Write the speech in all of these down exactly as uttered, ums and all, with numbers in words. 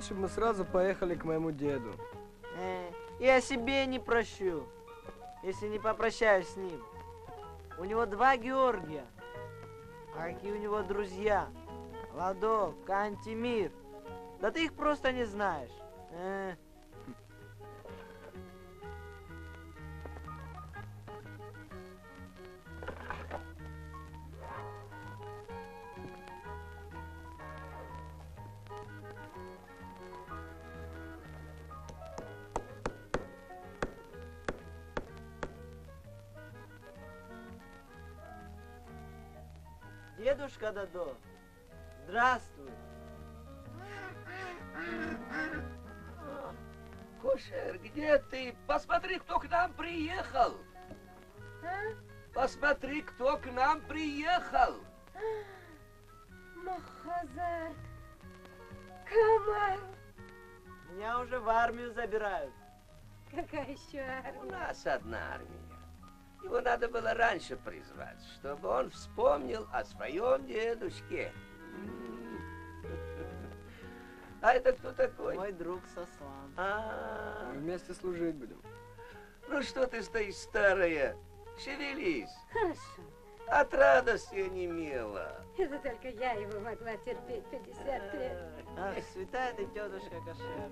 лучше бы мы сразу поехали к моему деду. Э, я себе не прощу, если не попрощаюсь с ним. У него два Георгия. А какие у него друзья? Ладо, Кантемир. Да ты их просто не знаешь. Э. Дедушка Дадо, здравствуй. Кошер, где ты? Посмотри, кто к нам приехал. А? Посмотри, кто к нам приехал. Махазар, Камал. Меня уже в армию забирают. Какая еще армия? У нас одна армия. Его надо было раньше призвать, чтобы он вспомнил о своем дедушке. А это кто такой? Мой друг Сослан. А, Мы вместе служить будем. ну что ты стоишь, старая? Шевелись. Хорошо. От радости онемела. Это только я его могла терпеть пятьдесят лет. Ах, святая ты, тетушка Кошер.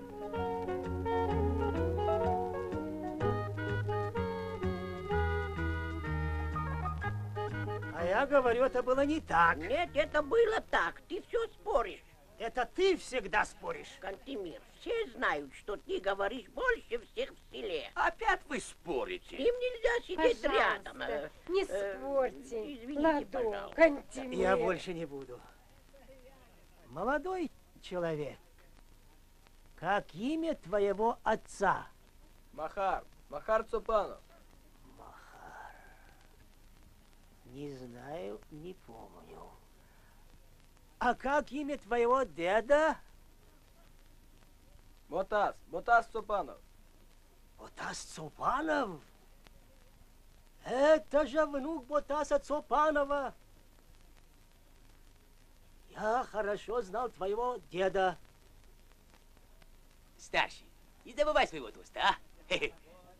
А я говорю, это было не так. Нет, это было так. Ты все споришь. Это ты всегда споришь. Кантемир, все знают, что ты говоришь больше всех в селе. Опять вы спорите? Им нельзя сидеть Пожалуйста, рядом. э. не э, спорьте. извините, Ладо, пожалуйста. Кантемир. Я больше не буду. Молодой человек, как имя твоего отца? Махар, Махар Цупанов. Махар. Не знаю, не помню. А как имя твоего деда? Ботас, Ботас Цупанов. Ботас Цупанов? Это же внук Ботаса Цупанова. Я хорошо знал твоего деда. Старший, не забывай своего тоста, а? Хе-хе.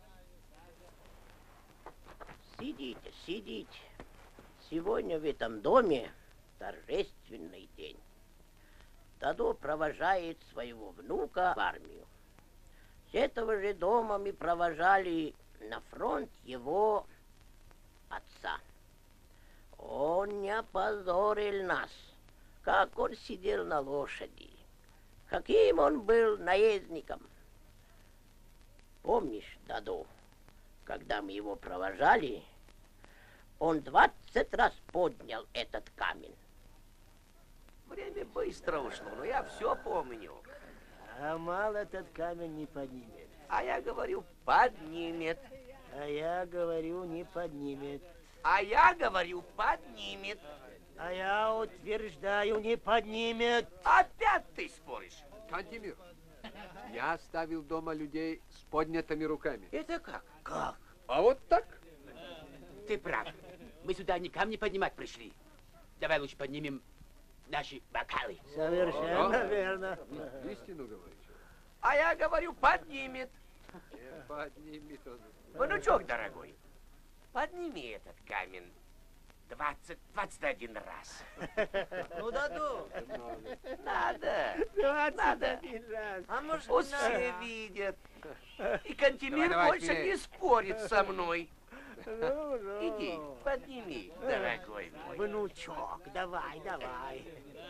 Сидите, сидите. Сегодня в этом доме торжественный день. Дадо провожает своего внука в армию. С этого же дома мы провожали на фронт его отца. Он не опозорил нас, как он сидел на лошади, каким он был наездником. Помнишь, Дадо, когда мы его провожали, он двадцать раз поднял этот камень. Время быстро ушло, но я все помню. А мало этот камень не поднимет. А я говорю, поднимет. А я говорю, не поднимет. А я говорю, поднимет. А я утверждаю, не поднимет. Опять ты споришь. Кантемир, я оставил дома людей с поднятыми руками. Это как? Как? А вот так? Ты прав. Мы сюда не камни поднимать пришли. Давай лучше поднимем наши бокалы. Совершенно Ага. верно. Истину говоришь. А я говорю, поднимет. Не поднимет он. Внучок дорогой, подними этот камень двадцать, двадцать один раз. Ну, Даду. Надо. двадцать Надо. один раз. А может, Пусть не надо? все видят. И Кантемир Давай, давай, больше смей. не спорит со мной. Ну, ну. Иди, подними, дорогой мой. Внучок, давай, давай.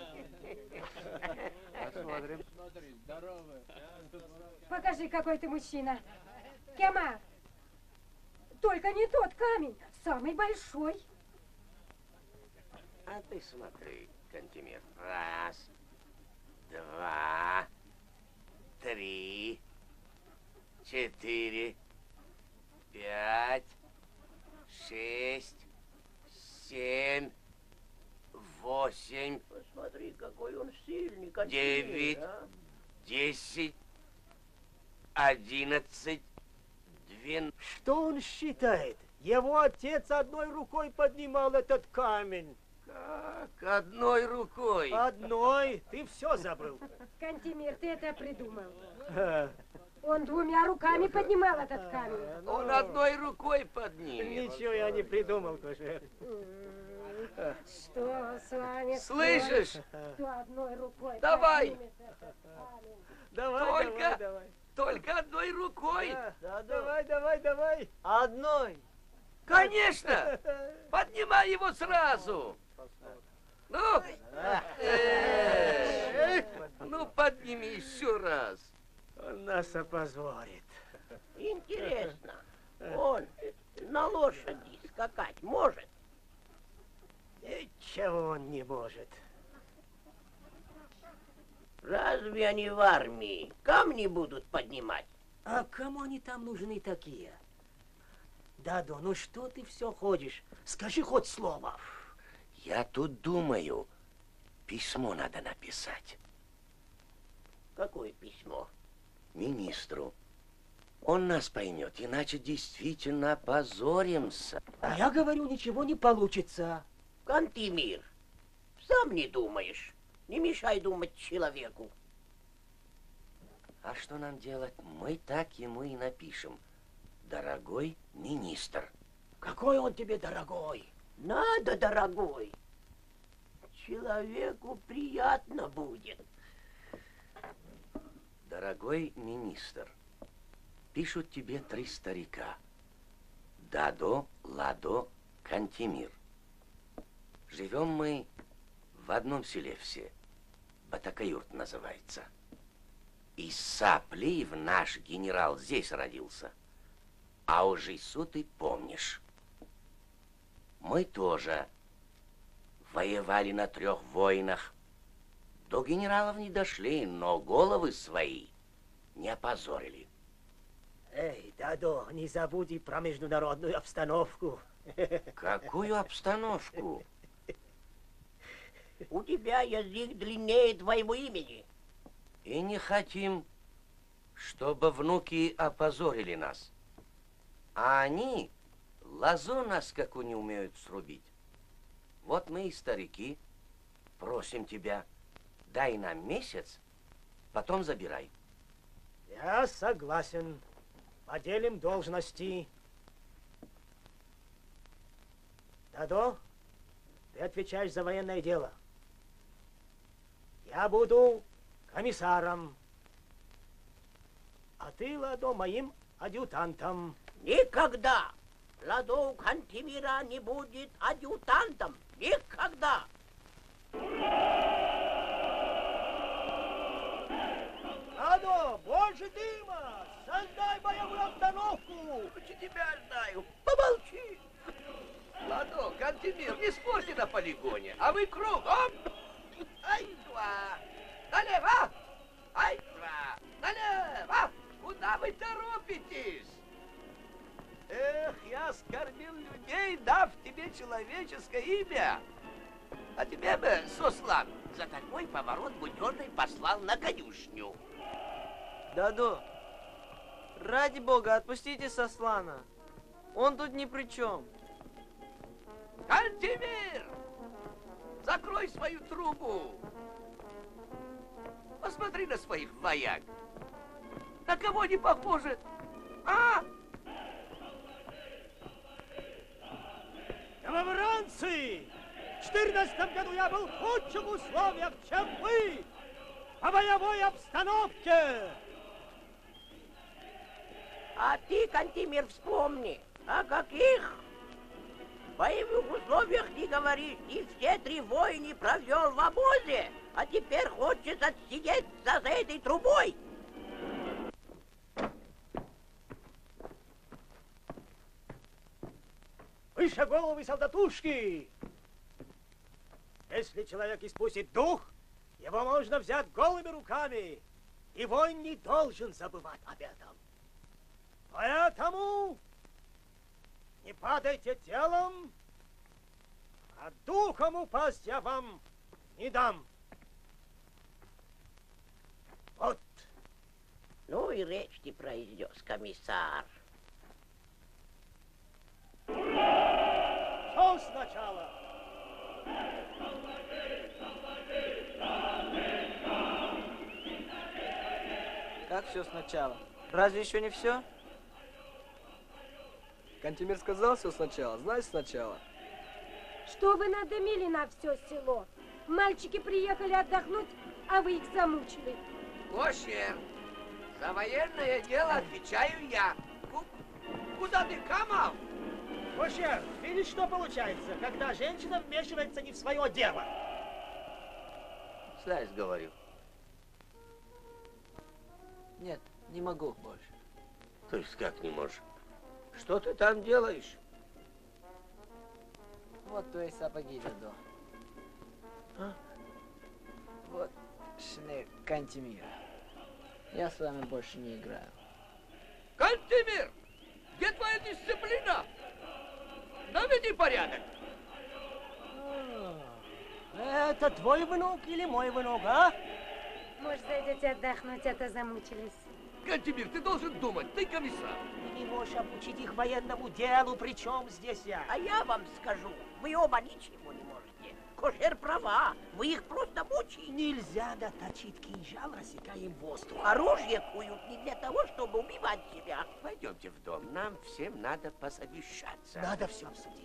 Посмотрим. Покажи, какой ты мужчина. Кемар, только не тот камень, самый большой. А ты смотри, Кантемир. Раз, два, три, четыре, пять, шесть, семь, восемь, Посмотри, какой он сильный. Кантемир, девять, а? десять, одиннадцать, двенадцать. Что он считает? Его отец одной рукой поднимал этот камень. Так, одной рукой. Одной? Ты все забыл. Кантемир, ты это придумал. Ха, Он двумя руками поднимал этот камень. Он одной рукой поднимет. Ничего я не придумал, Кожер. М, Что с вами? Слышишь? Кто одной рукой Давай. поднимет этот камень? Давай, Только- давай, давай. Только одной рукой. Да, да, давай, давай, давай. Одной. Конечно. Поднимай его сразу. Ну, э, ну подними еще раз. Он нас опозорит. Интересно, он на лошади скакать может? Ничего он не может. Разве они в армии камни будут поднимать? А кому они там нужны такие? Дадо, ну что ты все ходишь? Скажи хоть слово. Я тут думаю, письмо надо написать Какое письмо? министру. Он нас поймет, иначе действительно опозоримся. А я говорю, ничего не получится. Кантемир, сам не думаешь. Не мешай думать человеку. А что нам делать? Мы так ему и напишем. Дорогой министр. Какой он тебе дорогой. Надо, дорогой. Человеку приятно будет. Дорогой министр, пишут тебе три старика. Дадо, Ладо, Кантемир. Живем мы в одном селе все. Батакаюрт называется. Из Саплиев наш генерал здесь родился. А уж Ису ты помнишь. Мы тоже воевали на трех войнах. До генералов не дошли, но головы свои не опозорили. Эй, Дадо, не забудь и про международную обстановку. Какую обстановку? У тебя язык длиннее твоего имени. И не хотим, чтобы внуки опозорили нас. А они лозу нас как не умеют срубить. Вот мы и старики, просим тебя, дай нам месяц, потом забирай. Я согласен. Поделим должности. Дадо, ты отвечаешь за военное дело. Я буду комиссаром. А ты, Ладо, моим адъютантом. Никогда Ладо у Кантемира не будет адъютантом. Никогда. Ладо, больше дыма! Создай боевую обстановку! Тебя знаю, помолчи. Ладно, Кантемир, не спорьте на полигоне, а вы кругом. Ай, два, налево, ай, два, налево. Куда вы торопитесь? Эх, я оскорбил людей, дав тебе человеческое имя. А тебе бы, Сослан, За такой поворот буденный послал на конюшню. Дадо, ради бога, отпустите Сослана. Он тут ни при чем. Кантемир! Закрой свою трубу! Посмотри на своих вояк. На кого они похожи? А? Новобранцы! В четырнадцатом году я был в худших условиях, чем вы, по боевой обстановке. А ты, Кантемир, вспомни, о каких боевых условиях ты говоришь. Ты все три войны провел в обозе, а теперь хочешь отсидеться за этой трубой. Выше головы, солдатушки! Если человек испустит дух, его можно взять голыми руками, и воин не должен забывать об этом. Поэтому не падайте телом, а духом упасть я вам не дам. Вот. Ну и речь ты произнес, комиссар. Что сначала? Как все сначала? Разве еще не все? Кантемир сказал все сначала, значит сначала. Что вы надымили на все село? Мальчики приехали отдохнуть, а вы их замучили. Кошер, за военное дело отвечаю я. Ку- Куда ты, Камал? Кошер, видишь, что получается, когда женщина вмешивается не в свое дело? Слазь, говорю. Нет, не могу больше. То есть как не можешь? Что ты там делаешь? Вот твои сапоги, Дадо. А? Вот шинель Кантемира. Я с вами больше не играю. Кантемир, где твоя дисциплина? Наведи порядок. Это твой внук или мой внук, а? Может, зайдете отдохнуть, а то замучились. Кантемир, ты должен думать, ты комиссар. Ты не можешь обучить их военному делу, причем здесь я? А я вам скажу, вы оба ничего не можете. Кошер права, вы их просто мучаете. Нельзя доточить кинжал, рассекаем воздух. Оружие куют не для того, чтобы убивать себя. Пойдемте в дом, нам всем надо посовещаться. Надо все обсудить.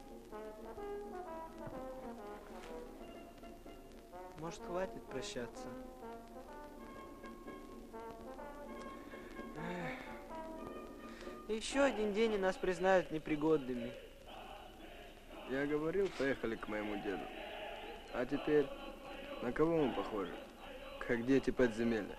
Может, хватит прощаться? Эх. Еще один день и нас признают непригодными. Я говорил, поехали к моему деду. А теперь, на кого мы похожи? Как дети подземелья.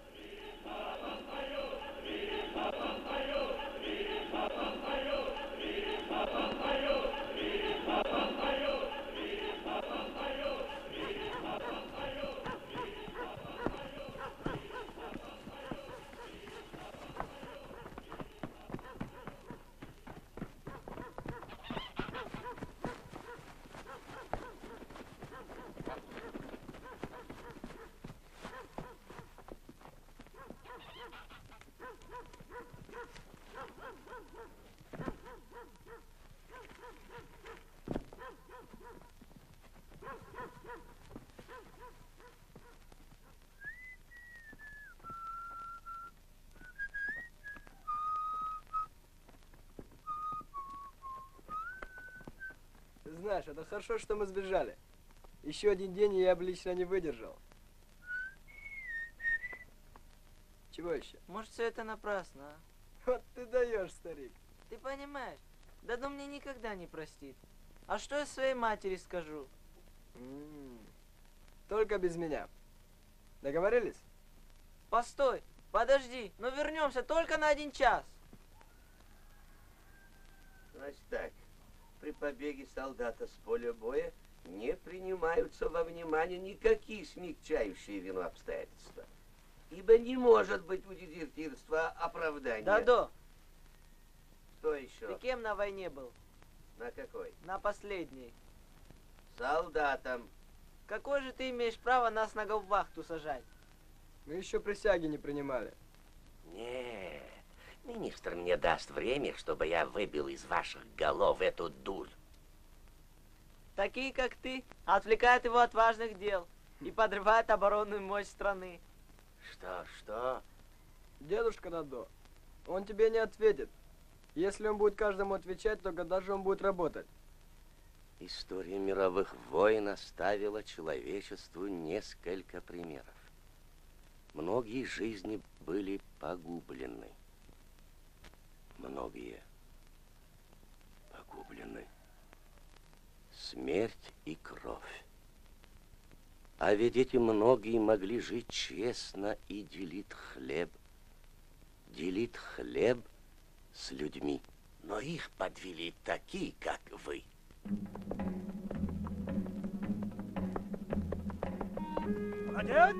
Ты знаешь, это хорошо, что мы сбежали. Еще один день, и я бы лично не выдержал. Чего еще? Может, все это напрасно, а? Вот ты даешь, старик. Ты понимаешь, Даду мне никогда не простит. А что я своей матери скажу? М-м. Только без меня. Договорились? Постой, подожди, но вернемся только на один час. Значит так, при побеге солдата с поля боя не принимаются во внимание никакие смягчающие вину обстоятельства. Ибо не может быть у дезертирства оправдания. Дадо, Что еще? ты кем на войне был? На какой? На последней. Солдатом. Какое же ты имеешь право нас на гауптвахту сажать? Мы еще присяги не принимали. Нет, министр мне даст время, чтобы я выбил из ваших голов эту дурь. Такие, как ты, отвлекают его от важных дел и подрывают оборонную мощь страны. Что, что? Дедушка Дадо, он тебе не ответит. Если он будет каждому отвечать, то когда же он будет работать? История мировых войн оставила человечеству несколько примеров. Многие жизни были погублены. Многие погублены. Смерть и кровь. А ведь эти многие могли жить честно и делить хлеб. Делить хлеб с людьми. Но их подвели такие, как вы. Молодец!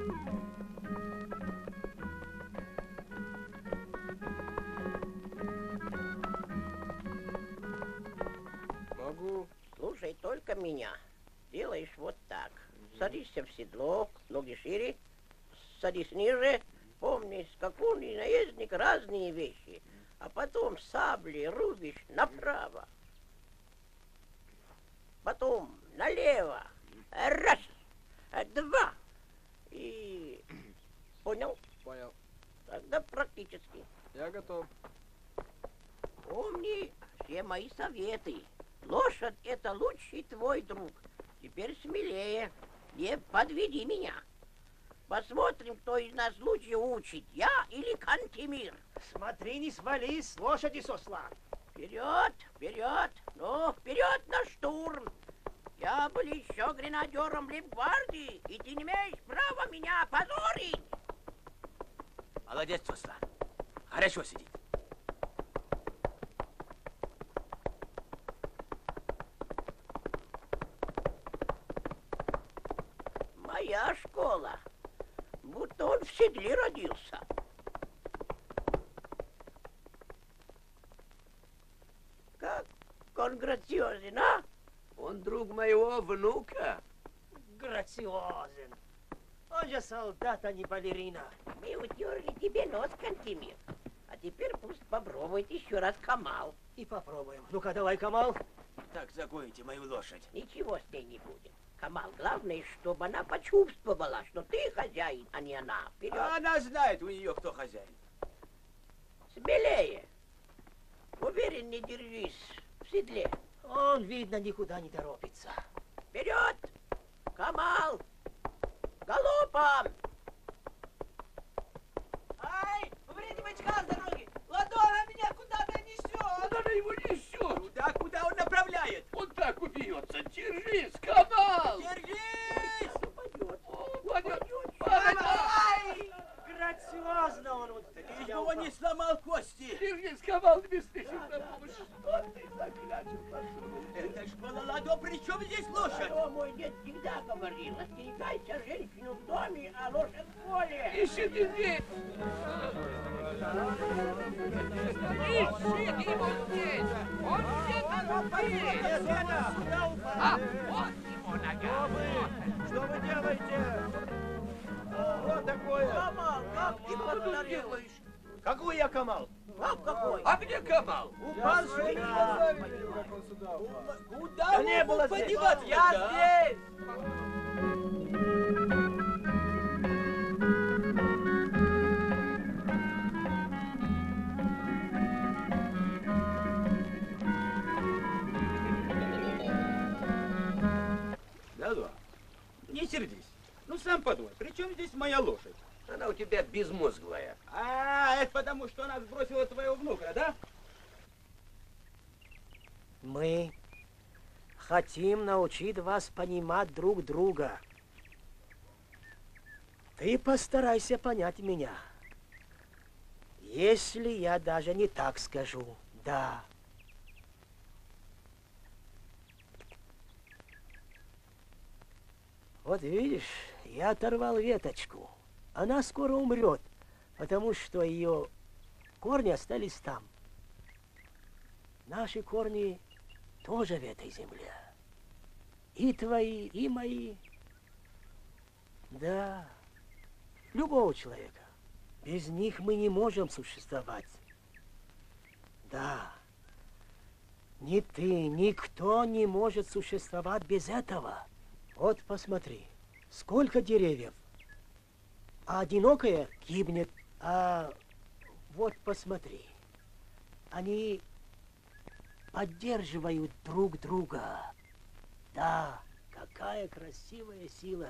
Могу. Слушай только меня. Делаешь вот так. Садишься в седло, ноги шире, садись ниже. Помни, скакун и наездник разные вещи. А потом сабли рубишь направо. Потом налево. Раз, два. И... Понял? Понял. Тогда практически. Я готов. Помни все мои советы. Лошадь — это лучший твой друг. Теперь смелее. Не подведи меня. Посмотрим, кто из нас лучше учит, я или Кантемир. Смотри, не свались с лошади с осла. Вперед, вперед, ну, вперед на штурм. Я был еще гренадером лейб-гвардии, и ты не имеешь права меня опозорить. Молодец, Руслан. Хорошо сидит. Моя школа. Будто он в седле родился. Как он грациозен, а? Он друг моего внука. Грациозен. Он же солдат, а не балерина. Мы утерли тебе нос, Кантемир. А теперь пусть попробует еще раз Камал. И попробуем. Ну-ка, давай, Камал. Так загоните мою лошадь. Ничего с ней не будет. Камал, главное, чтобы она почувствовала, что ты хозяин, а не она. Вперед. Она знает у нее, кто хозяин. Смелее. Увереннее держись в седле. Он, видно, никуда не торопится. Вперед! Камал! Галопом! Ай, уберите бычка с дороги! Ладога меня куда-то несет! Куда она его несет? Туда, куда он направляет. Он так убьется. Держись, Камал! Держись! Упадет. Упадет. Ай! Грациозно он вот Ты его не сломал кости. Держись, Камал, не беспечен на помощь. Что ты заклячил, пацан? Это школа Ладо, при чем здесь лошадь? Что мой дед всегда говорил, остерегайся женщину в доме, а лошадь в поле. Ищите здесь. Ищите его здесь. Он где-то здесь. А, вот его нога. Что вы делаете? Что такое? Камал, как ты подтарил? Какой я Камал? Как какой? А где Камал? Упал сюда. Куда Да не было здесь. Я здесь. Да-да. Не сердись. Ну, сам подумай, при чем здесь моя лошадь? Она у тебя безмозглая. А, это потому, что она сбросила твоего внука, да? Мы хотим научить вас понимать друг друга. Ты постарайся понять меня. Если я даже не так скажу, да. Вот видишь, я оторвал веточку. Она скоро умрет, потому что ее корни остались там. Наши корни тоже в этой земле. И твои, и мои. Да, любого человека. Без них мы не можем существовать. Да, ни ты, никто не может существовать без этого. Вот посмотри, сколько деревьев. А одинокое гибнет. А вот посмотри, они поддерживают друг друга. Да, какая красивая сила.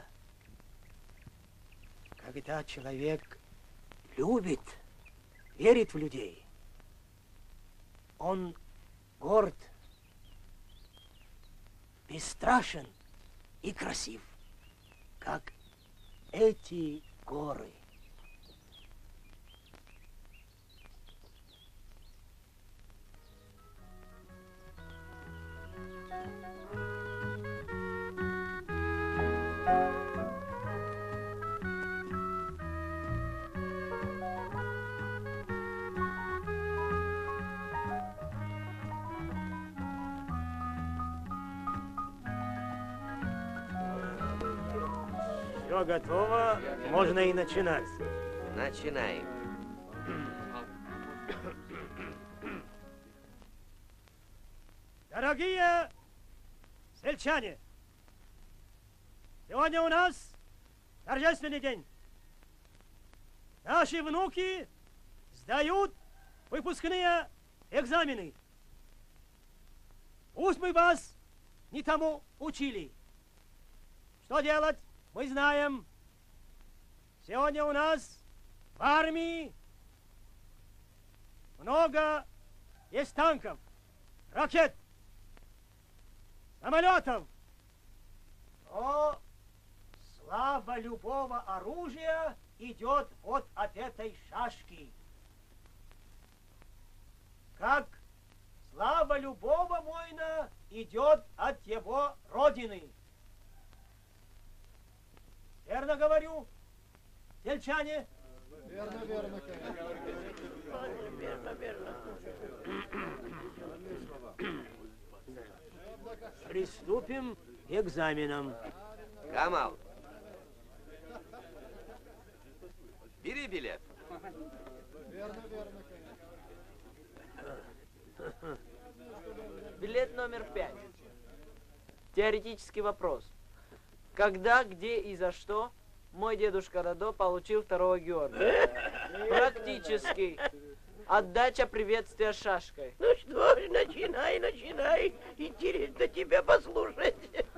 Когда человек любит, верит в людей, он горд, бесстрашен и красив, как эти горы. Все готово, можно и начинать. Начинаем. Дорогие сельчане, сегодня у нас торжественный день. Наши внуки сдают выпускные экзамены. Пусть мы вас не тому учили. Что делать, мы знаем. Сегодня у нас в армии много есть танков, ракет, самолетов. Но слава любого оружия идет вот от этой шашки. Как слава любого воина идет от его родины. Верно говорю, сельчане? Верно, верно. Верно, верно. Приступим к экзаменам. Камал, бери билет. Верно, верно. Билет номер пять. Теоретический вопрос. Когда, где и за что мой дедушка Радо получил второго Георгия? Практический. Отдача приветствия шашкой. Ну что ж, начинай, начинай. Интересно тебя послушать.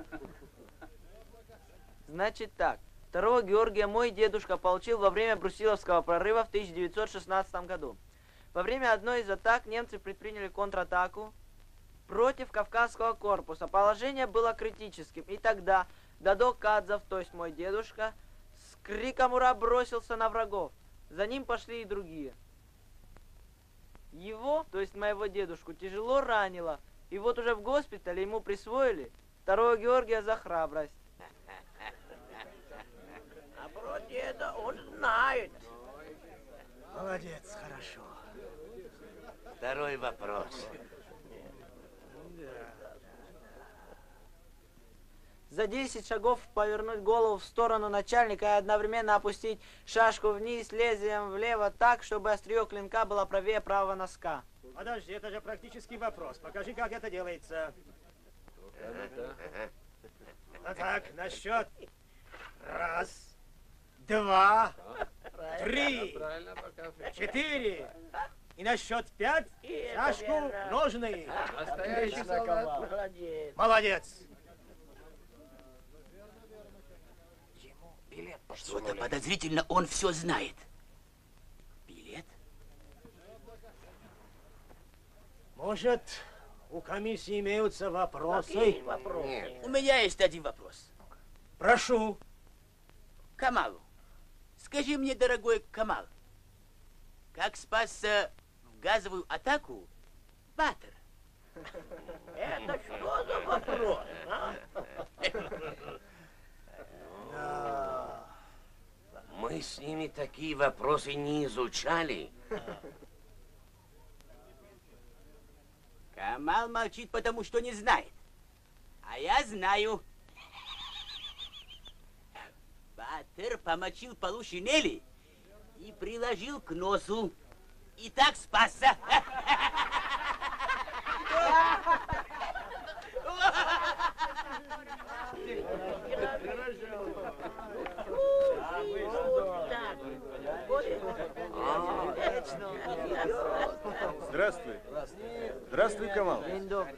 Значит так. Второго Георгия мой дедушка получил во время Брусиловского прорыва в тысяча девятьсот шестнадцатом году. Во время одной из атак немцы предприняли контратаку против Кавказского корпуса. Положение было критическим. И тогда Дадо Кадзов, то есть мой дедушка, с криком «Ура!» бросился на врагов. За ним пошли и другие. Его, то есть моего дедушку, тяжело ранило. И вот уже в госпитале ему присвоили второго Георгия за храбрость. А про деда он знает. Молодец, хорошо. Второй вопрос. За десять шагов повернуть голову в сторону начальника и одновременно опустить шашку вниз лезвием влево так, чтобы острие клинка было правее правого носка. Подожди, это же практический вопрос. Покажи, как это делается. Ну так, на счет. Раз, два, три, четыре. И на счет пять шашку в ножны. Настоящий солдат. Молодец. Молодец. Билет что-то подозрительно, он все знает. Билет? Может, у комиссии имеются вопросы? Какие вопросы? Нет. У меня есть один вопрос. Прошу. Камалу, скажи мне, дорогой Камал, как спасся в газовую атаку Батыр? Это что за вопрос, а? Мы с ними такие вопросы не изучали. Камал молчит, потому что не знает. А я знаю. Батыр помочил полу шинели и приложил к носу. И так спасся. Здравствуй. Здравствуй, Камал. День добрый.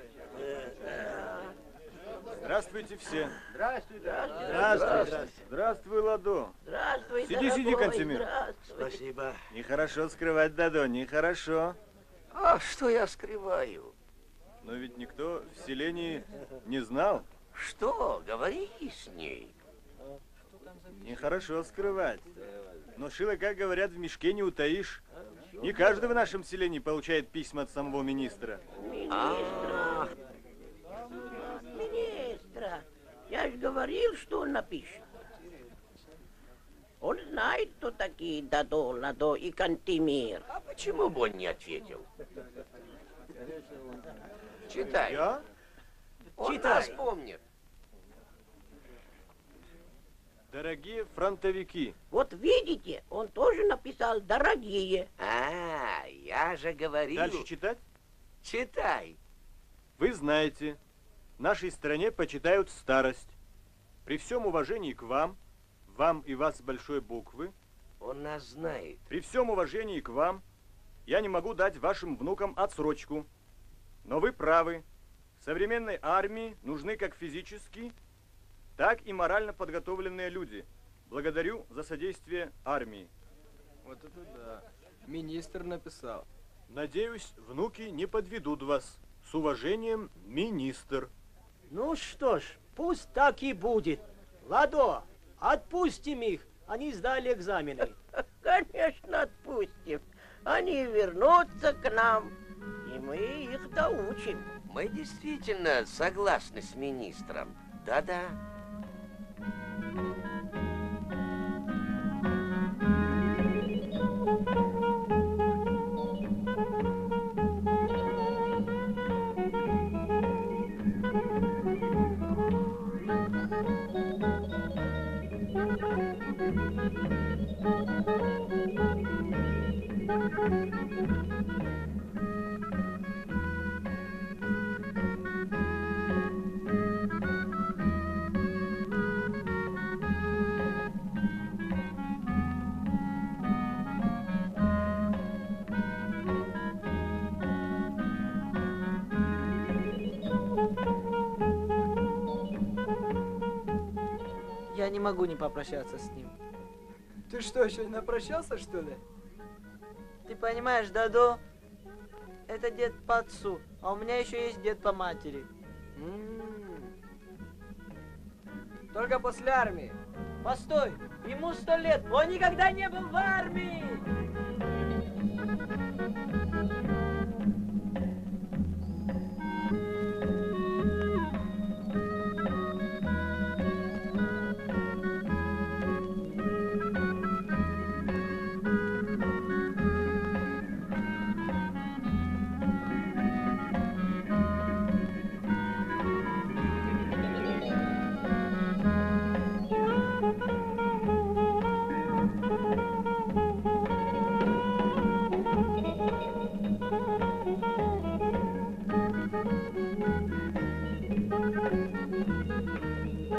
Здравствуйте все. Здравствуй, здравствуй. Здравствуй, здравствуй. Здравствуй, Ладо. Здравствуй, Сиди, сиди, дорогой, Кантемир. здравствуй. Спасибо. Нехорошо скрывать, Дадо, нехорошо. А что я скрываю? Но ведь никто в селении не знал. Что? Говори с ней. Нехорошо скрывать. Но шило, как говорят, в мешке не утаишь. Не каждый в нашем селении получает письма от самого министра. А, Министра. Я же говорил, что он напишет. Он знает, кто такие Дадо, Ладо и Кантемир. а почему бы он не ответил? Читай. Я? Он Читай. нас помнит. Дорогие фронтовики, Вот видите, он тоже написал «дорогие». А, я же говорил. дальше читать? Читай. Вы знаете, в нашей стране почитают старость. При всем уважении к вам, вам и вас с большой буквы, Он нас знает. при всем уважении к вам, я не могу дать вашим внукам отсрочку. Но вы правы. Современной армии нужны как физически, так и морально подготовленные люди. Благодарю за содействие армии. Вот это да. Министр написал. Надеюсь, внуки не подведут вас. С уважением, министр. Ну что ж, пусть так и будет. Ладо, отпустим их. Они сдали экзамены. Конечно, отпустим. Они вернутся к нам, и мы их доучим. Мы действительно согласны с министром. Да-да. Я не могу не попрощаться с ним. Ты что, еще не напрощался, что ли? Ты понимаешь, Дадо, это дед по отцу, а у меня еще есть дед по матери. М-м-м. Только после армии. Постой, ему сто лет, он никогда не был в армии!